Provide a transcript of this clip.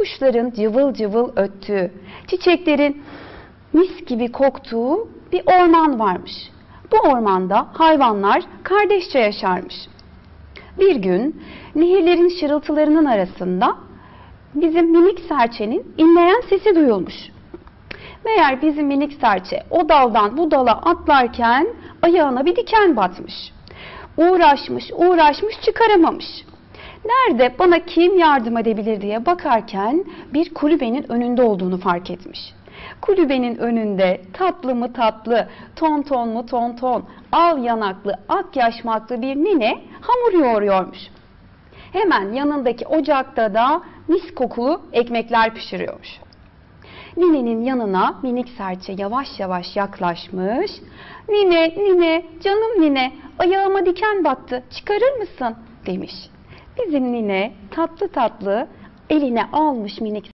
kuşların cıvıl cıvıl öttüğü, çiçeklerin mis gibi koktuğu bir orman varmış. Bu ormanda hayvanlar kardeşçe yaşarmış. Bir gün nehirlerin şırıltılarının arasında bizim minik serçenin inleyen sesi duyulmuş. Meğer bizim minik serçe o daldan bu dala atlarken ayağına bir diken batmış. Uğraşmış çıkaramamış. Nerede bana kim yardım edebilir diye bakarken bir kulübenin önünde olduğunu fark etmiş. Kulübenin önünde tatlı mı tatlı, tonton mu tonton, al yanaklı, ak yaşmaklı bir nine hamur yoğuruyormuş. Hemen yanındaki ocakta da mis kokulu ekmekler pişiriyormuş. Ninenin yanına minik serçe yavaş yavaş yaklaşmış. Nine, canım nine, ayağıma diken battı, çıkarır mısın demiş. Bizim nine tatlı tatlı eline almış minik